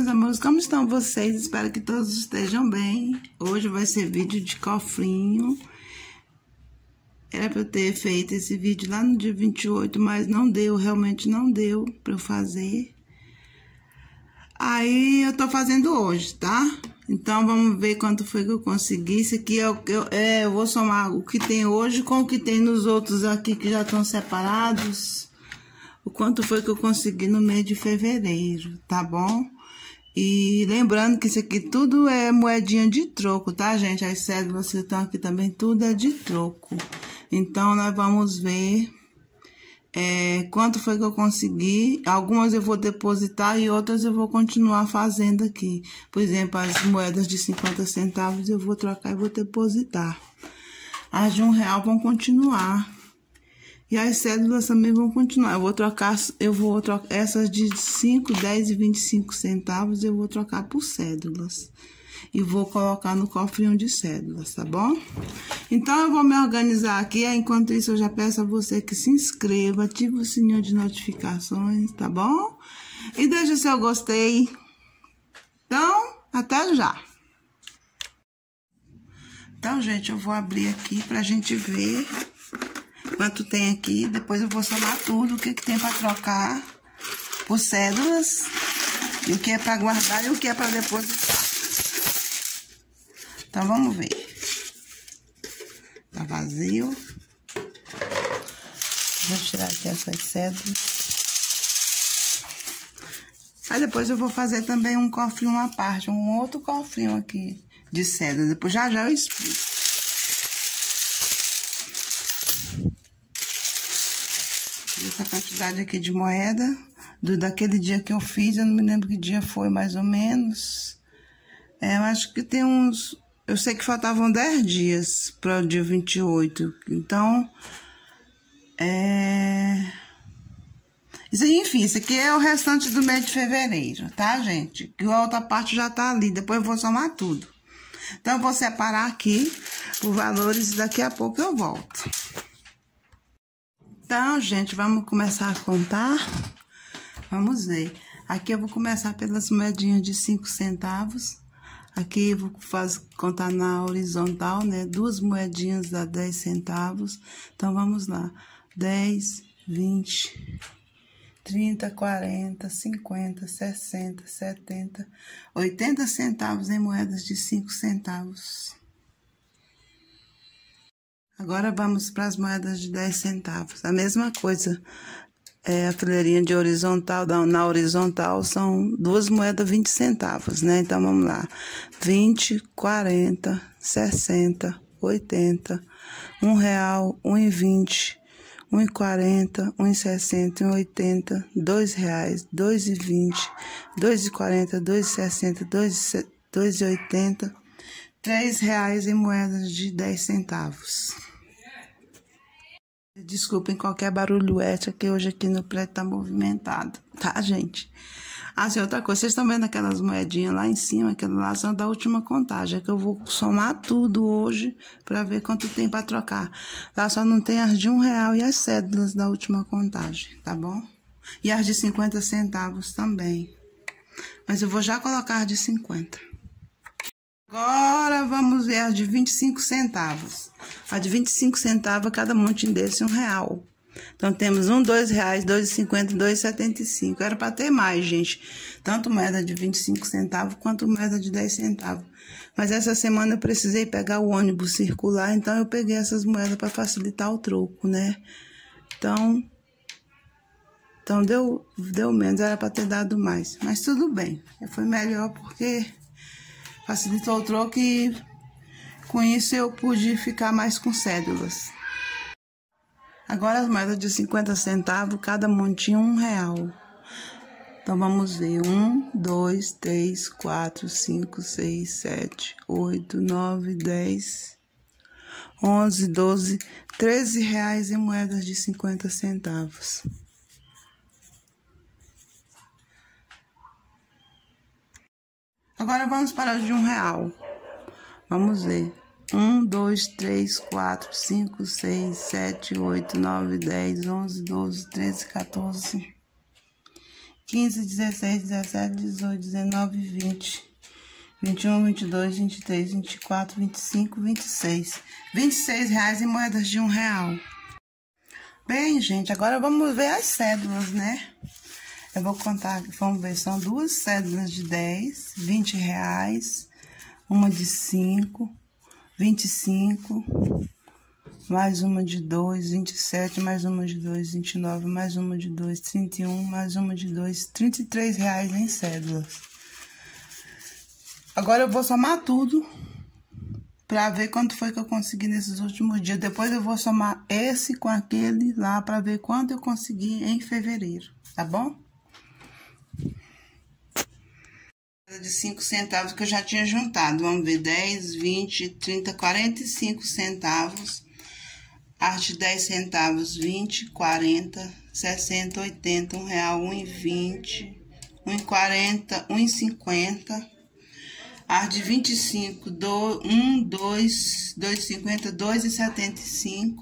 meus amores, como estão vocês? Espero que todos estejam bem. Hoje vai ser vídeo de cofrinho. Era pra eu ter feito esse vídeo lá no dia 28, mas não deu, realmente não deu pra eu fazer. Aí eu tô fazendo hoje, tá? Então vamos ver quanto foi que eu consegui. Isso aqui eu vou somar o que tem hoje com o que tem nos outros aqui que já estão separados. O quanto foi que eu consegui no mês de fevereiro, tá bom? E lembrando que isso aqui tudo é moedinha de troco, tá, gente? As cédulas que estão aqui também, tudo é de troco. Então, nós vamos ver quanto foi que eu consegui. Algumas eu vou depositar e outras eu vou continuar fazendo aqui. Por exemplo, as moedas de 50 centavos eu vou trocar e vou depositar. As de R$1 vão continuar. E as cédulas também vão continuar. Eu vou trocar essas de 5, 10 e 25 centavos, eu vou trocar por cédulas. E vou colocar no cofrinho de cédulas, tá bom? Então, eu vou me organizar aqui. Enquanto isso, eu já peço a você que se inscreva, ative o sininho de notificações, tá bom? E deixe o seu gostei. Então, até já. Então, gente, eu vou abrir aqui pra gente ver quanto tem aqui. Depois eu vou somar tudo, o que tem pra trocar por cédulas, e o que é pra guardar e o que é pra depositar. Então, vamos ver. Tá vazio. Vou tirar aqui essas cédulas. Aí depois eu vou fazer também um cofrinho à parte, um outro cofrinho aqui de cédulas. Depois já eu explico. Essa quantidade aqui de moeda, daquele dia que eu fiz, eu não me lembro que dia foi mais ou menos. Eu acho que tem uns... Eu sei que faltavam 10 dias para o dia 28. Então, enfim, isso aqui é o restante do mês de fevereiro, tá, gente? Que a outra parte já tá ali, depois eu vou somar tudo. Então, eu vou separar aqui por valores e daqui a pouco eu volto. Então, gente, vamos começar a contar. Vamos ver. Aqui eu vou começar pelas moedinhas de 5 centavos. Aqui eu vou contar na horizontal, né? 2 moedinhas dá 10 centavos. Então, vamos lá. 10, 20, 30, 40, 50, 60, 70, 80 centavos em moedas de 5 centavos. Agora, vamos para as moedas de 10 centavos. A mesma coisa. A fileirinha de horizontal, na horizontal, são 2 moedas 20 centavos, né? Então, vamos lá. 20, 40, 60, 80, R$1, 1,20, 1,40, 1,60, 1,80, R$2, 2,20, 2,40, 2,60, 2,80, R$3 em moedas de 10 centavos. Desculpem qualquer barulho extra, que hoje aqui no prédio tá movimentado, tá, gente? Assim, outra coisa, vocês estão vendo aquelas moedinhas lá em cima, aquelas lá são da última contagem, que eu vou somar tudo hoje pra ver quanto tem pra trocar. Lá só não tem as de R$1 e as cédulas da última contagem, tá bom? E as de 50 centavos também. Mas eu vou já colocar as de 50. Agora, vamos ver as de 25 centavos. A de 25 centavos, cada montinho desse R$1. Então, temos R$2, R$2,50, R$2,75. Era para ter mais, gente. Tanto moeda de 25 centavos, quanto moeda de 10 centavos. Mas essa semana eu precisei pegar o ônibus circular, então eu peguei essas moedas para facilitar o troco, né? Então deu menos, era para ter dado mais. Mas tudo bem. Foi melhor porque facilitou o troco e com isso eu pude ficar mais com cédulas. Agora as moedas de 50 centavos, cada montinho R$1. Então vamos ver. 1, 2, 3, 4, 5, 6, 7, 8, 9, 10, 11, 12, R$13 em moedas de 50 centavos. Agora vamos para as de R$1. Vamos ver. 1, 2, 3, 4, 5, 6, 7, 8, 9, 10, 11, 12, 13, 14 15, 16, 17, 18, 19, 20, 21, 22, 23, 24, 25, 26. R$26 em moedas de R$1. Bem, gente, agora vamos ver as cédulas, né? Eu vou contar, vamos ver, são duas cédulas de 10, R$20, uma de 5, 25, mais uma de 2, 27, mais uma de 2, 29, mais uma de 2, 31, mais uma de 2, R$33 em cédulas. Agora eu vou somar tudo pra ver quanto foi que eu consegui nesses últimos dias. Depois eu vou somar esse com aquele lá pra ver quanto eu consegui em fevereiro, tá bom? De 5 centavos que eu já tinha juntado. Vamos ver, 10, 20, 30, 45 centavos. As de 10 centavos, 20, 40, 60, 80, R$1, 1,20, 1,40, 1,50. As de 25, 1, 2, 2,50, 2,75.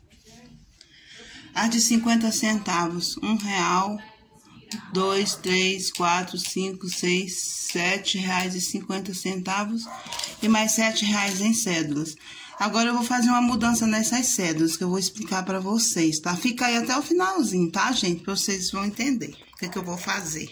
As de 50 centavos, R$1, 2, 3, 4, 5, 6, R$7,50 e mais R$7 em cédulas. Agora eu vou fazer uma mudança nessas cédulas que eu vou explicar para vocês, tá? Fica aí até o finalzinho, tá, gente? Para vocês vão entender o que eu vou fazer.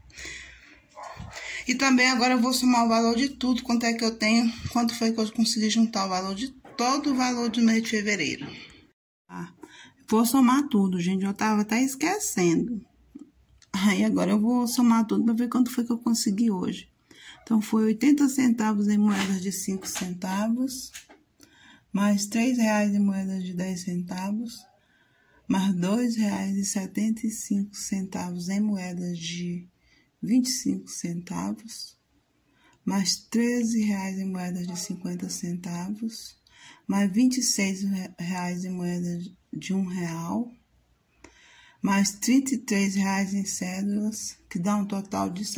E também agora eu vou somar o valor de tudo, quanto é que eu tenho, quanto foi que eu consegui juntar o valor de todo o valor do mês de fevereiro. Tá? Vou somar tudo, gente, eu tava até esquecendo. Aí agora eu vou somar tudo para ver quanto foi que eu consegui hoje. Então foi 80 centavos em moedas de 5 centavos, mais R$3 em moedas de 10 centavos, mais R$2,75 em moedas de 25 centavos, mais R$13 em moedas de 50 centavos, mais R$26 em moedas de R$1, mais R$33 em cédulas, que dá um total de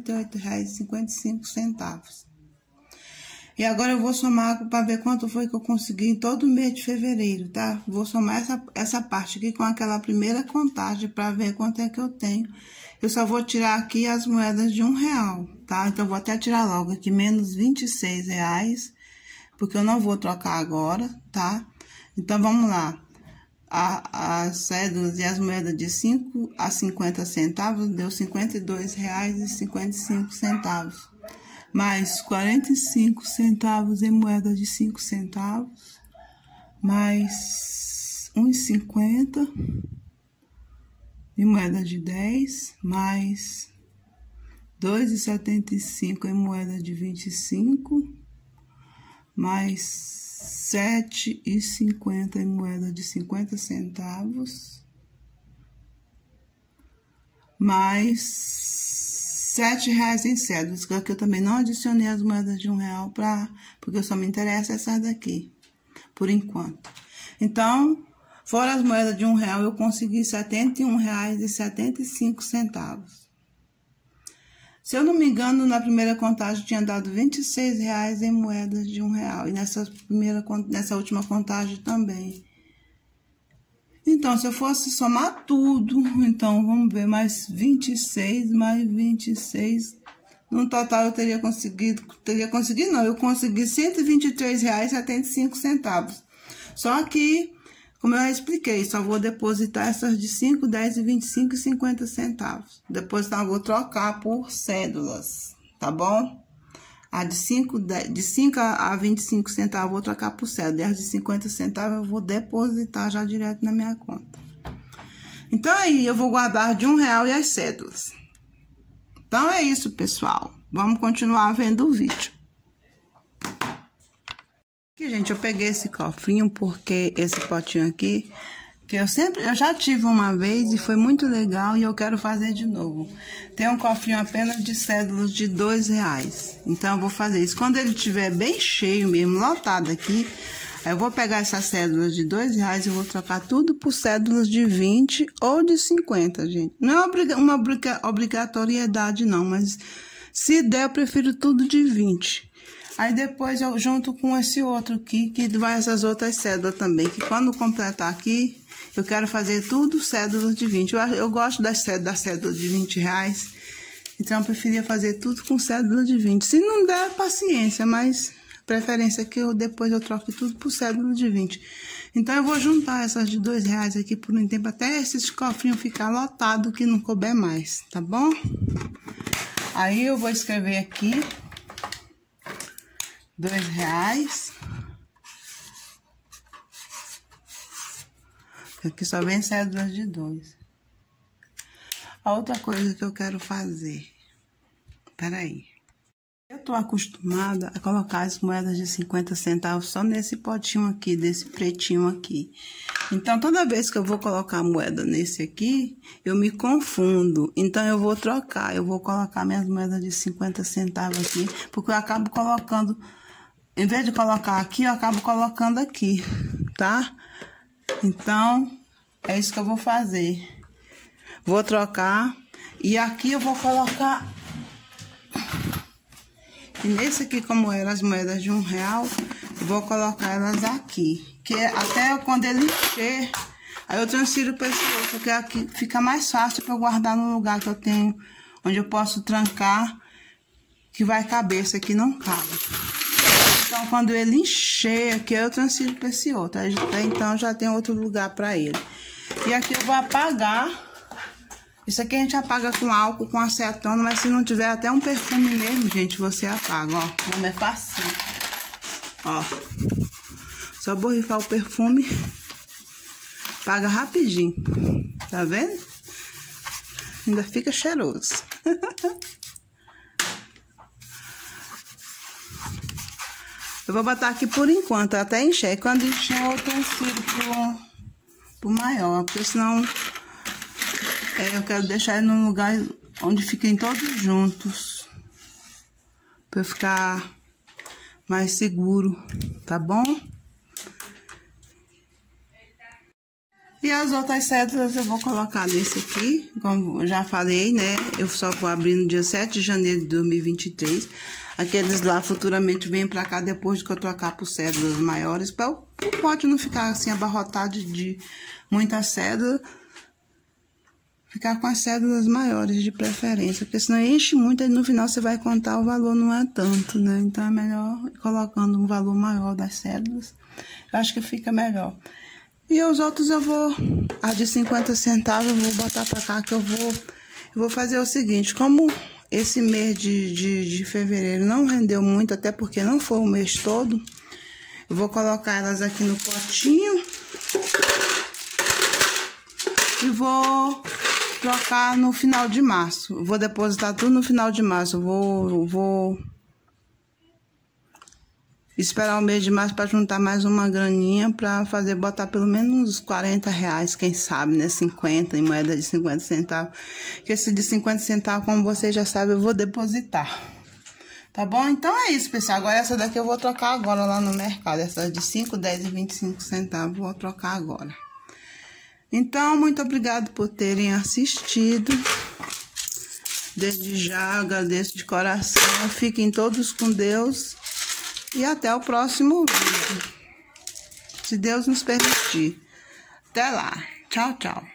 R$78,55. E agora eu vou somar para ver quanto foi que eu consegui em todo o mês de fevereiro, tá? Vou somar essa parte aqui com aquela primeira contagem para ver quanto é que eu tenho. Eu só vou tirar aqui as moedas de R$1, tá? Então, vou até tirar logo aqui menos R$26, porque eu não vou trocar agora, tá? Então, vamos lá. As cédulas e as moedas de 5 a 50 centavos deu R$52,55. Mais 45 centavos em moeda de 5 centavos, mais 1,50 em moeda de 10, mais 2,75 em moeda de 25, mais 7,50 em moeda de 50 centavos, mais R$7 em cédulas, que eu também não adicionei as moedas de R$1 porque só me interessa essas daqui, por enquanto. Então, fora as moedas de R$1, eu consegui R$71,75. Se eu não me engano, na primeira contagem tinha dado R$26 em moedas de R$1, e nessa última contagem também. Então, se eu fosse somar tudo, então, vamos ver, mais 26, mais 26, no total eu teria conseguido não, eu consegui R$123,75. Só que, como eu já expliquei, só vou depositar essas de 5, 10, 25 e 50 centavos. Depois, então, eu vou trocar por cédulas, tá bom? A de 5 a 25 centavos eu vou trocar por cédula. E as de 50 centavos eu vou depositar já direto na minha conta. Então, aí eu vou guardar de R$1 e as cédulas. Então, é isso, pessoal. Vamos continuar vendo o vídeo. Aqui, gente, eu peguei esse cofrinho porque esse potinho aqui, que eu já tive uma vez e foi muito legal e eu quero fazer de novo. Tem um cofrinho apenas de cédulas de R$2. Então, eu vou fazer isso. Quando ele estiver bem cheio mesmo, lotado aqui, aí eu vou pegar essas cédulas de R$2 e vou trocar tudo por cédulas de 20 ou de 50, gente. Não é uma obrigatoriedade, não, mas se der, eu prefiro tudo de 20. Aí depois eu junto com esse outro aqui, que vai essas outras cédulas também, que quando completar aqui, Eu quero fazer tudo cédula de 20. Eu gosto da cédula de 20 reais. Então, eu preferia fazer tudo com cédula de 20. Se não der, paciência, mas preferência é que depois eu troque tudo por cédula de 20. Então, eu vou juntar essas de 2 reais aqui por um tempo, até esses cofrinhos ficar lotado, que não couber mais, tá bom? Aí, eu vou escrever aqui 2 reais. Aqui só vem cédulas de 2. A outra coisa que eu quero fazer. Peraí. Eu tô acostumada a colocar as moedas de 50 centavos só nesse potinho aqui, desse pretinho aqui. Então, toda vez que eu vou colocar a moeda nesse aqui, eu me confundo. Então, eu vou trocar. Eu vou colocar minhas moedas de 50 centavos aqui, porque eu acabo colocando... Em vez de colocar aqui, eu acabo colocando aqui, tá? Então, é isso que eu vou fazer. Vou trocar. E aqui eu vou colocar... E nesse aqui, como eram as moedas de R$1, eu vou colocar elas aqui. Que até quando ele encher, aí eu transfiro para esse outro, que aqui fica mais fácil para eu guardar no lugar que eu tenho, onde eu posso trancar, que vai caber. Esse aqui não cabe. Então, quando ele encher aqui, eu transfiro para esse outro. Aí, então, já tem outro lugar para ele. E aqui eu vou apagar. Isso aqui a gente apaga com álcool, com acetona, mas se não tiver até um perfume mesmo, gente, você apaga, ó. Como é fácil. Ó. Só borrifar o perfume. Apaga rapidinho. Tá vendo? Ainda fica cheiroso. Eu vou botar aqui por enquanto, até encher. Quando encher, eu transfiro pro maior, porque senão... eu quero deixar ele num lugar onde fiquem todos juntos. Pra eu ficar mais seguro, tá bom? E as outras cédulas eu vou colocar nesse aqui, como eu já falei, né? Eu só vou abrir no dia 7 de janeiro de 2023. Aqueles lá futuramente vêm pra cá depois que eu trocar por cédulas maiores, para o pote não ficar assim abarrotado de muita cédula. Ficar com as cédulas maiores de preferência, porque senão enche muito e no final você vai contar, o valor não é tanto, né? Então é melhor ir colocando um valor maior das cédulas. Eu acho que fica melhor. E os outros eu vou, as de 50 centavos eu vou botar pra cá, que eu vou fazer o seguinte, como esse mês de fevereiro não rendeu muito, até porque não foi o mês todo, eu vou colocar elas aqui no potinho e vou trocar no final de março. Eu vou depositar tudo no final de março. Eu vou esperar o mês de março para juntar mais uma graninha para fazer, botar pelo menos uns 40 reais, quem sabe, né? 50 em moeda de 50 centavos. Que esse de 50 centavos, como vocês já sabem, eu vou depositar. Tá bom? Então é isso, pessoal. Agora essa daqui eu vou trocar agora lá no mercado. Essas de 5, 10 e 25 centavos, vou trocar agora. Então, muito obrigado por terem assistido. Desde já, agradeço de coração. Fiquem todos com Deus. E até o próximo vídeo. Se Deus nos permitir. Até lá. Tchau, tchau.